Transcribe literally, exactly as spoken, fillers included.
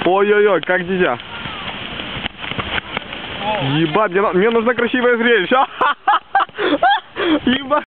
Ой-ой-ой, как дитя. Ебать, мне, мне нужно красивое зрелище. Ебать.